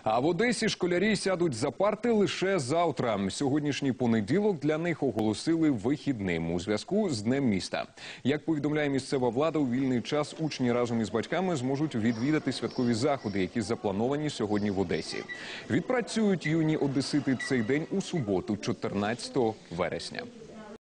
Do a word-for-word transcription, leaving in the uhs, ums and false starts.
А в Одесі школярі сядуть за парти лише завтра. Сьогоднішній понеділок для них оголосили вихідним у зв'язку з Днем міста. Як повідомляє місцева влада, у вільний час учні разом із батьками зможуть відвідати святкові заходи, які заплановані сьогодні в Одесі. Відпрацюють юні одесити цей день у суботу, чотирнадцятого вересня.